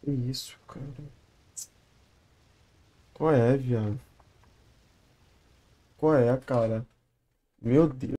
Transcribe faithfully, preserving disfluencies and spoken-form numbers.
Que isso, cara? Qual é, viado? Qual é, cara? Meu Deus.